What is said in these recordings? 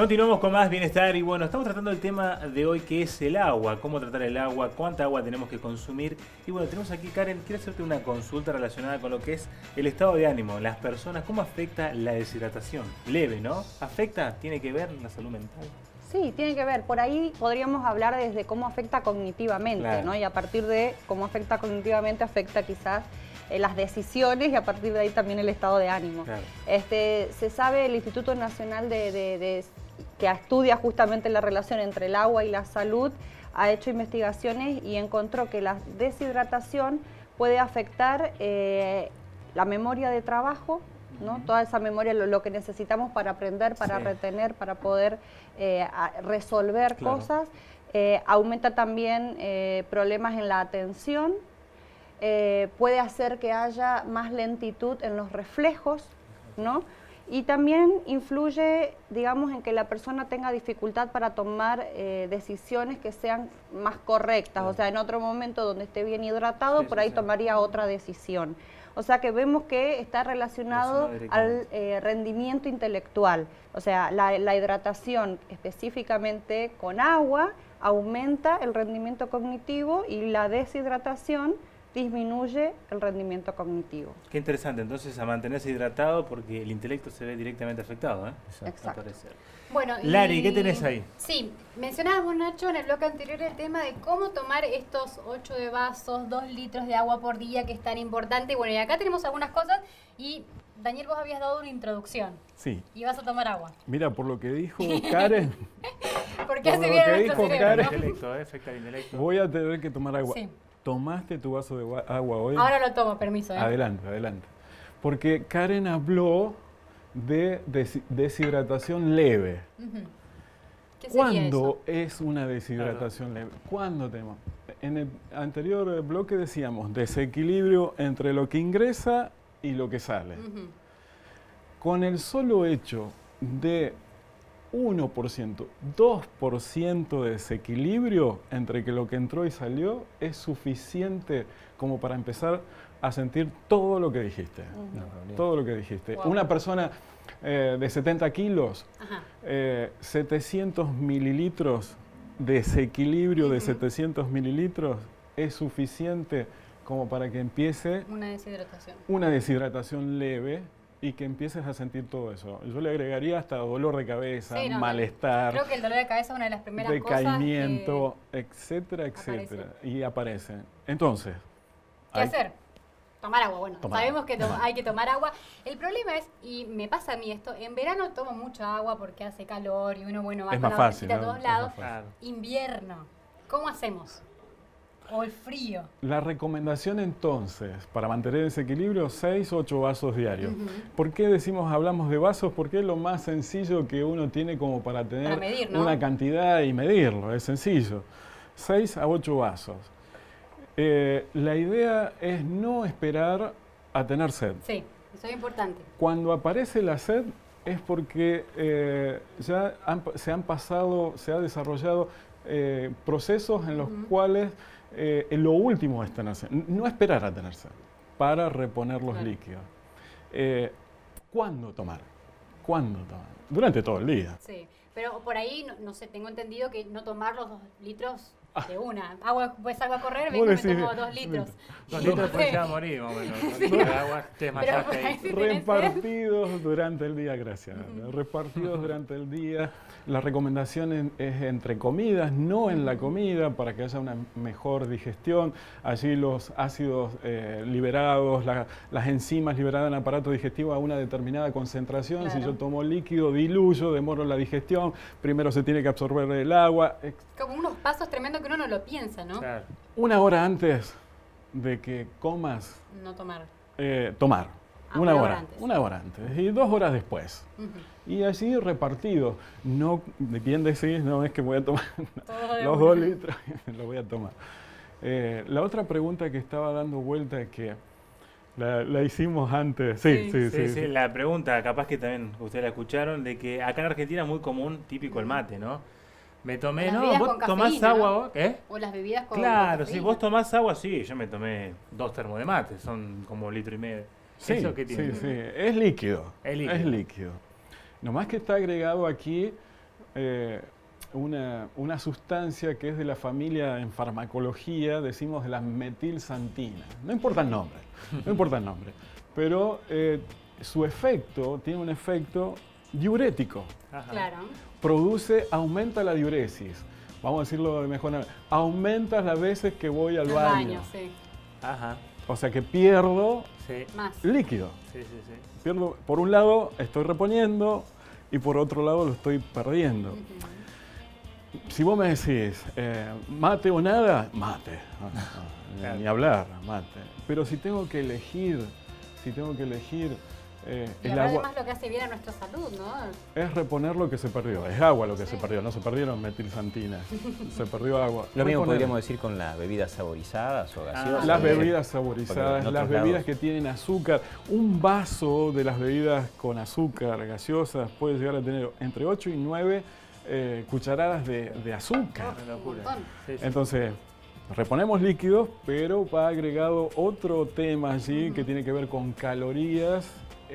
Continuamos con más bienestar y bueno, estamos tratando el tema de hoy que es el agua, cómo tratar el agua, cuánta agua tenemos que consumir. Y bueno, tenemos aquí, Karen, quiero hacerte una consulta relacionada con lo que es el estado de ánimo, las personas, cómo afecta la deshidratación. Leve, ¿no? ¿Afecta? ¿Tiene que ver la salud mental? Sí, tiene que ver. Por ahí podríamos hablar desde cómo afecta cognitivamente, Claro. ¿no? Y a partir de cómo afecta cognitivamente, afecta quizás las decisiones y a partir de ahí también el estado de ánimo. Claro. Se sabe, el Instituto Nacional que estudia justamente la relación entre el agua y la salud, ha hecho investigaciones y encontró que la deshidratación puede afectar la memoria de trabajo, ¿no? Toda esa memoria, lo que necesitamos para aprender, para retener, para poder resolver cosas. Aumenta también problemas en la atención. Puede hacer que haya más lentitud en los reflejos, ¿no? Y también influye, digamos, en que la persona tenga dificultad para tomar decisiones que sean más correctas. O sea, en otro momento donde esté bien hidratado, por ahí tomaría otra decisión. O sea que vemos que está relacionado al rendimiento intelectual. O sea, la hidratación específicamente con agua aumenta el rendimiento cognitivo y la deshidratación disminuye el rendimiento cognitivo. Qué interesante, entonces a mantenerse hidratado porque el intelecto se ve directamente afectado, ¿eh? Exacto. Bueno, Lari, ¿qué tenés ahí? Sí, mencionábamos, Nacho, en el bloque anterior el tema de cómo tomar estos 8 de vasos, 2 litros de agua por día, que es tan importante. Bueno, y acá tenemos algunas cosas y Daniel, vos habías dado una introducción. Sí. Y vas a tomar agua. Mira, por lo que dijo Karen, Porque por hace lo bien que a nuestro dijo cerebro, Karen, ¿no? Afecta el intelecto. voy a tener que tomar agua. Sí. ¿Tomaste tu vaso de agua hoy? Ahora lo tomo, permiso. Adelante, adelante. Porque Karen habló de deshidratación leve. ¿Qué sería ¿Cuándo eso? es una deshidratación leve? ¿Cuándo tenemos? En el anterior bloque decíamos desequilibrio entre lo que ingresa y lo que sale. Con el solo hecho de 1%, 2% de desequilibrio entre que lo que entró y salió es suficiente como para empezar a sentir todo lo que dijiste. Todo lo que dijiste. Wow. Una persona de 70 kilos, 700 mililitros, desequilibrio de 700 mililitros es suficiente como para que empiece una deshidratación leve y que empieces a sentir todo eso. Yo le agregaría hasta dolor de cabeza, malestar, creo que el dolor de cabeza es una de las primeras decaimiento, cosas etcétera, etcétera. Y aparece. Entonces, ¿qué hacer? Tomar agua. Bueno, sabemos que hay que tomar agua. El problema es, y me pasa a mí esto, en verano tomo mucha agua porque hace calor y uno, bueno, va con la bolsita a todos lados. Invierno, ¿cómo hacemos? O el frío. La recomendación entonces, para mantener ese equilibrio, 6 o 8 vasos diarios. ¿Por qué hablamos de vasos? Porque es lo más sencillo que uno tiene como para tener medir, ¿no? una cantidad y medirlo, es sencillo. 6 a 8 vasos. La idea es no esperar a tener sed. Sí, eso es importante. Cuando aparece la sed es porque se ha desarrollado procesos en los cuales lo último es tener sed. No esperar a tener sed para reponer los líquidos. ¿Cuándo tomar? ¿Cuándo tomar? Durante todo el día. Sí, pero por ahí, no sé, tengo entendido que no tomar los 2 litros de una. Pues salgo a correr, vengo y me tomo 2 litros. 2 litros pues ya morí, más o menos. Agua, te desmayaste ahí. Repartidos durante el día, gracias. Repartidos durante el día. La recomendación es entre comidas, no en la comida, para que haya una mejor digestión. Allí los ácidos liberados, las enzimas liberadas en el aparato digestivo a una determinada concentración. Claro. Si yo tomo líquido, diluyo, demoro la digestión. Primero se tiene que absorber el agua. Como unos pasos tremendos que uno no lo piensa, ¿no? Claro. Una hora antes de que comas, No tomar. tomar. Una hora antes. Una hora antes y 2 horas después. Y así repartido. No, bien decís, no es que voy a tomar los 2 litros, lo voy a tomar. La otra pregunta que estaba dando vuelta es que la hicimos antes. Sí. La pregunta, capaz que también ustedes la escucharon, de que acá en Argentina es muy común, típico el mate, ¿no? Me tomé, ¿vos tomás agua? ¿no? ¿Vos? ¿Eh? O las bebidas con Claro, con si vos tomás agua, sí, yo me tomé 2 termos de mate, son como 1,5 litros. Sí, ¿Eso qué tiene? sí, es líquido. Es líquido. Es líquido. Nomás que está agregado aquí una sustancia que es de la familia en farmacología, decimos de las metilsantinas. No importa el nombre, no importa el nombre, pero su efecto tiene un efecto diurético. Claro. Aumenta la diuresis. Vamos a decirlo de mejor manera. Aumenta las veces que voy al baño. Sí. Ajá. O sea que pierdo más líquido. Sí, sí, sí. Pierdo, por un lado estoy reponiendo y por otro lado lo estoy perdiendo. Si vos me decís, mate o nada, mate. Claro. Ni hablar, mate. Pero si tengo que elegir, y el agua, además lo que hace bien a nuestra salud, ¿no? es reponer lo que se perdió. Es agua lo que se perdió, no se perdieron metilsantinas. Se perdió agua. Lo mismo podríamos decir con las bebidas saborizadas o gaseosas. Las bebidas saborizadas, las bebidas que tienen azúcar. Un vaso de las bebidas con azúcar, gaseosas, puede llegar a tener entre 8 y 9 cucharadas de azúcar. Una locura. Sí, sí. Entonces, reponemos líquidos, pero va agregado otro tema allí que tiene que ver con calorías,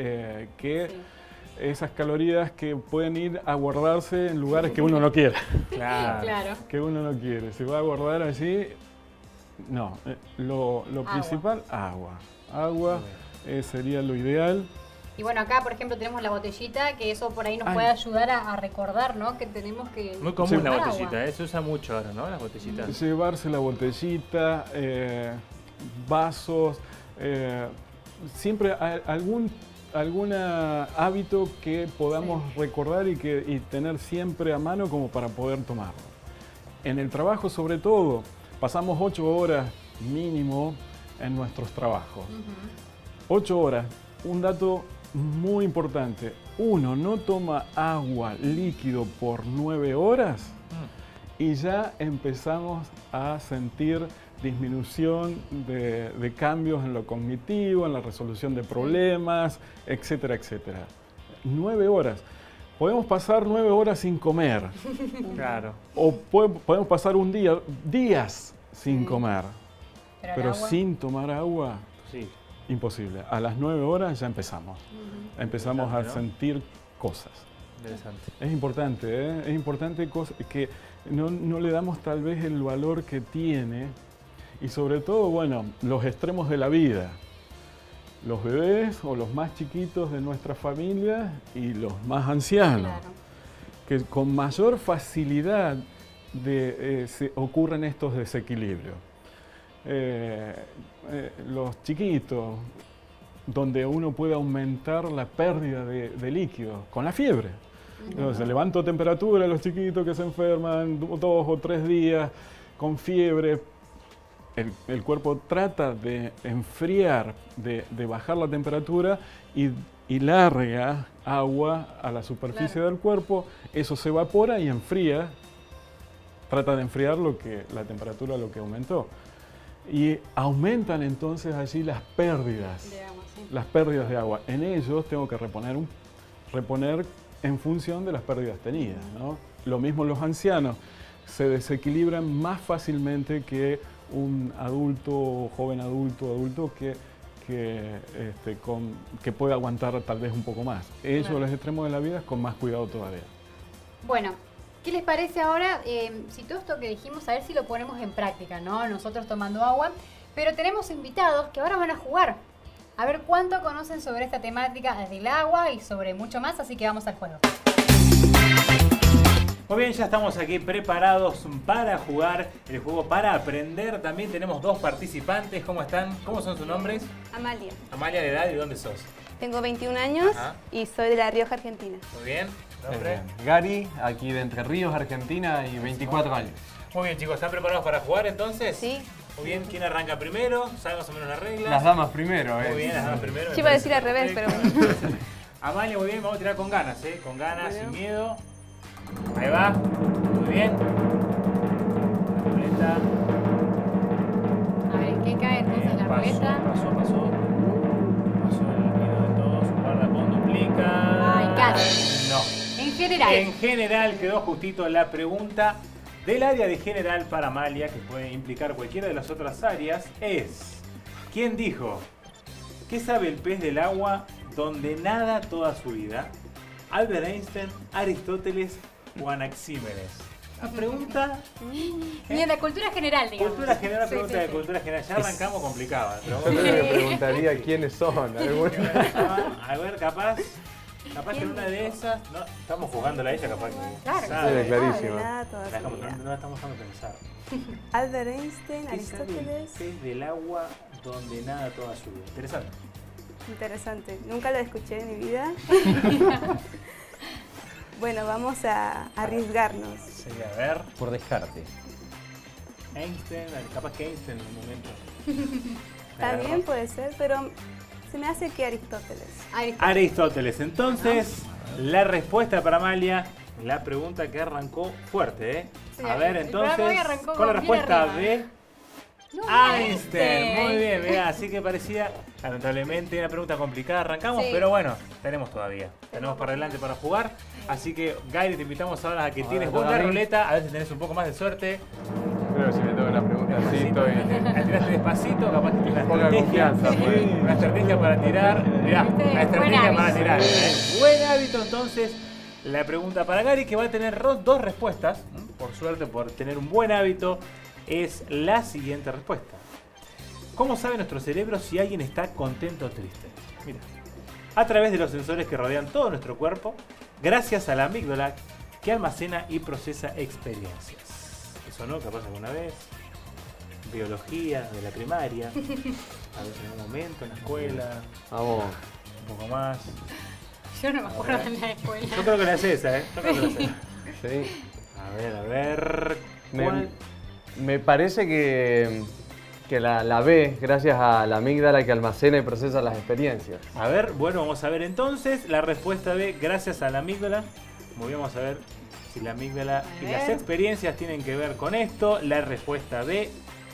esas calorías que pueden ir a guardarse en lugares que uno no quiere. Claro. Que uno no quiere. Se va a guardar allí. No, lo principal, agua. Agua sería lo ideal. Y bueno, acá por ejemplo tenemos la botellita, que eso por ahí nos puede ayudar a recordar, ¿no? Que tenemos que... Muy común la botellita, se usa mucho ahora, ¿no? Las botellitas. Llevarse la botellita, vasos, siempre algún hábito que podamos recordar y tener siempre a mano como para poder tomarlo. En el trabajo sobre todo, pasamos 8 horas mínimo en nuestros trabajos. 8 horas, un dato muy importante. Uno no toma agua líquido por 9 horas y ya empezamos a sentir disminución de cambios en lo cognitivo, en la resolución de problemas, etcétera, etcétera. 9 horas. Podemos pasar 9 horas sin comer. Claro. O podemos pasar días sin comer. Pero sin tomar agua, imposible. A las 9 horas ya empezamos. Empezamos a sentir cosas. Interesante. Es importante, es importante que no le damos tal vez el valor que tiene. Y sobre todo, bueno, los extremos de la vida. Los bebés o los más chiquitos de nuestra familia y los más ancianos. Claro. Que con mayor facilidad ocurren estos desequilibrios. Los chiquitos, donde uno puede aumentar la pérdida de líquidos con la fiebre. Entonces, levanto temperatura a los chiquitos que se enferman 2 o 3 días con fiebre. El cuerpo trata de enfriar, de bajar la temperatura y larga agua a la superficie del cuerpo. Eso se evapora y enfría. Trata de enfriar la temperatura lo que aumentó. Y aumentan entonces allí las pérdidas. De agua, las pérdidas de agua. En ellos tengo que reponer en función de las pérdidas tenidas, ¿no? Lo mismo los ancianos. Se desequilibran más fácilmente que un adulto, joven adulto que puede aguantar tal vez un poco más. Ellos, los extremos de la vida, con más cuidado todavía. Bueno, ¿qué les parece ahora si todo esto que dijimos, a ver si lo ponemos en práctica, ¿no? Nosotros tomando agua, pero tenemos invitados que ahora van a jugar. A ver cuánto conocen sobre esta temática del agua y sobre mucho más, así que vamos al juego. Muy bien, ya estamos aquí preparados para jugar el juego, para aprender. También tenemos 2 participantes. ¿Cómo están? ¿Cómo son sus nombres? Amalia. Amalia, ¿de edad y dónde sos? Tengo 21 años y soy de La Rioja, Argentina. Muy bien. ¿Nombre? Gary, aquí de Entre Ríos, Argentina, y 24 años. Muy bien, chicos. ¿Están preparados para jugar entonces? Sí. Muy bien. ¿Quién arranca primero? ¿Sabe más o menos las reglas? Las damas primero, Muy bien, las damas primero. Yo iba a decir al revés, pero bueno. Amalia, muy bien. Vamos a tirar con ganas, ¿eh? Con ganas, sin miedo. Ahí va. Muy bien. La ruleta. A ver, ¿qué cae entonces en la ruleta? Pasó el miedo de todos. Guarda con duplica. Ay, casi. No. En general. En general quedó justito la pregunta del área de general para Amalia, que puede implicar cualquiera de las otras áreas, es: ¿quién dijo? ¿Qué sabe el pez del agua donde nada toda su vida? ¿Albert Einstein, Aristóteles, o Anaxímenes? La pregunta... Bien, de cultura general, digamos. Cultura general, pregunta de cultura general. Ya arrancamos complicada. Yo le preguntaría quiénes son. A ver, capaz que una de esas... No, estamos jugándola a ella, capaz que... Claro. Sabe. Clarísimo. No estamos dando pensar. Albert Einstein, ¿Qué sabe Aristóteles. el pez del agua donde nada toda su vida? Interesante. Interesante. Nunca lo escuché en mi vida. Bueno, vamos a arriesgarnos. Sí, a ver. Por descarte. Einstein, capaz que Einstein en un momento. También puede ser, pero se me hace que Aristóteles. Aristóteles. Entonces, la respuesta para Amalia, la pregunta que arrancó fuerte, ¿eh? Sí, a ver, entonces, con la respuesta de Einstein. Muy bien, mira, así que parecía, lamentablemente, una pregunta complicada. Arrancamos, pero bueno, tenemos todavía. Tenemos para adelante para jugar. Así que, Gary, te invitamos ahora a que tires vos la ruleta, a ver si tenés un poco más de suerte. Creo que si me toca una pregunta así, estoy... Tiraste despacito, capaz que tienes poca confianza, pues. una estrategia para tirar. Mirá, una estrategia para tirar. Buen hábito, entonces. La pregunta para Gary, que va a tener dos respuestas, por suerte, por tener un buen hábito, es la siguiente respuesta. ¿Cómo sabe nuestro cerebro si alguien está contento o triste? Mira, a través de los sensores que rodean todo nuestro cuerpo, gracias a la amígdala que almacena y procesa experiencias. ¿Eso no? Capaz alguna vez. Biología de la primaria, a veces en un momento, en la escuela. Vamos. Un poco más. Yo no me acuerdo de la escuela. Yo creo que la haces esa, ¿eh? Yo creo que la haces. Sí. A ver. Me parece que la B, gracias a la amígdala que almacena y procesa las experiencias. A ver, bueno, vamos a ver entonces la respuesta B, gracias a la amígdala. Muy bien, vamos a ver si la amígdala y las experiencias tienen que ver con esto. La respuesta B.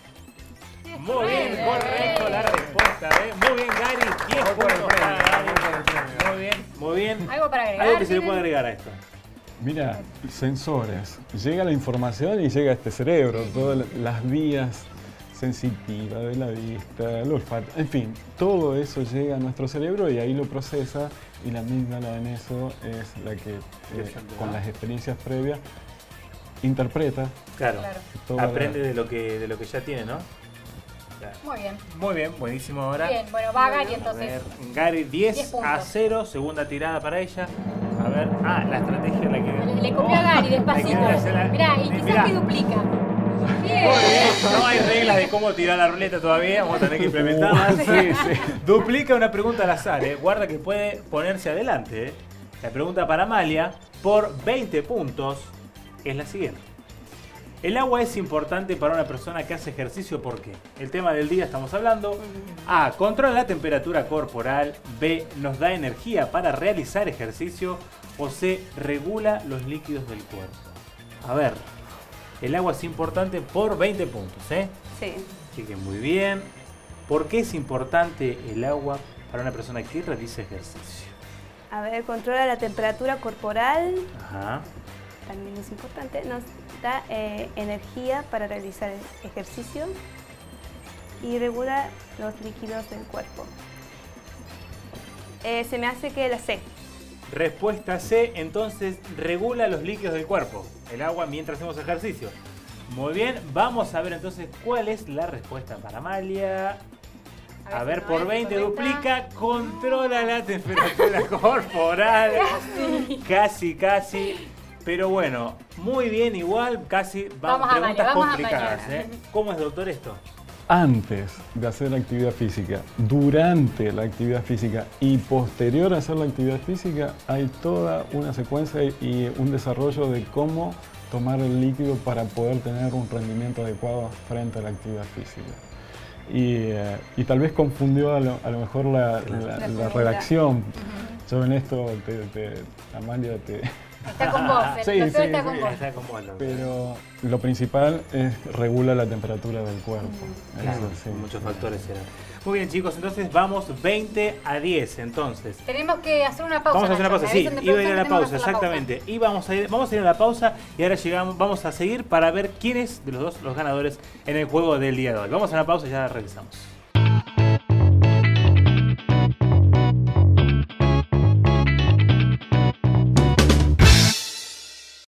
Muy bien, correcto, la respuesta B. Muy bien, Gary. 10 puntos para Gary. Muy bien, muy bien. ¿Algo para agregar? Algo que se le puede agregar a esto. Mira, sensores. Llega la información y llega a este cerebro, todas las vías sensitivas de la vista, el olfato, en fin, todo eso llega a nuestro cerebro y ahí lo procesa, y la amígdala en eso es la que, con las experiencias previas, interpreta. Claro. Aprende de lo que ya tiene, ¿no? Claro. Muy bien. Muy bien, buenísimo ahora. Bien, bueno, va Gary entonces. A ver, Gary 10-0, segunda tirada para ella. A ver, la estrategia la que... Le copió a Gary despacito. Mirá, y quizás que duplica. Bien. Muy bien, no hay reglas de cómo tirar la ruleta todavía, vamos a tener que implementarlas. Sí. Duplica una pregunta al azar, guarda que puede ponerse adelante. La pregunta para Amalia, por 20 puntos, es la siguiente. El agua es importante para una persona que hace ejercicio, ¿por qué? El tema del día estamos hablando. A. Controla la temperatura corporal. B. Nos da energía para realizar ejercicio. O C. Regula los líquidos del cuerpo. A ver. El agua es importante por 20 puntos, Sí. Así que muy bien. ¿Por qué es importante el agua para una persona que realiza ejercicio? A ver, controla la temperatura corporal. Ajá. También es importante. Nos da energía para realizar ejercicio y regula los líquidos del cuerpo. Se me hace que la C. Respuesta C, entonces regula los líquidos del cuerpo, el agua mientras hacemos ejercicio. Muy bien, vamos a ver entonces cuál es la respuesta para Amalia. A ver, por 20 duplica, controla la temperatura corporal. Casi. Pero bueno, muy bien igual, casi vamos preguntas a complicadas. ¿Cómo es, doctor, esto? Antes de hacer la actividad física, durante la actividad física y posterior a hacer la actividad física, hay toda una secuencia y un desarrollo de cómo tomar el líquido para poder tener un rendimiento adecuado frente a la actividad física. Y tal vez confundió a lo mejor la redacción. Yo en esto, Amalia, Está con vos, el doctor está con vos. Está con vos. Pero lo principal es regula la temperatura del cuerpo. Claro, muchos factores serán. Muy bien, chicos, entonces vamos 20-10, entonces. Tenemos que hacer una pausa. Vamos a hacer una pausa, sí, iba a ir a la pausa, exactamente. Y vamos a ir a la pausa y ahora vamos a seguir para ver quiénes de los dos los ganadores en el juego del día de hoy. Vamos a una pausa y ya regresamos.